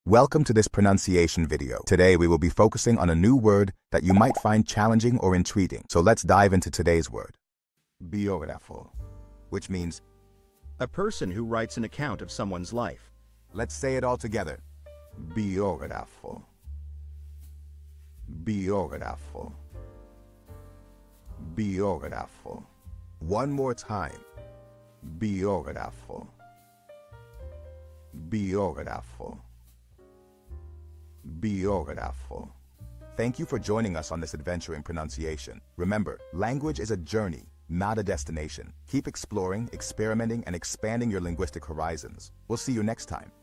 Welcome to this pronunciation video. Today we will be focusing on a new word that you might find challenging or intriguing. So let's dive into today's word. Biografo, which means a person who writes an account of someone's life. Let's say it all together. Biografo. Biografo. Biografo. One more time. Biografo. Biografo. Biographo. Thank you for joining us on this adventure in pronunciation. Remember, language is a journey, not a destination. Keep exploring, experimenting, and expanding your linguistic horizons. We'll see you next time.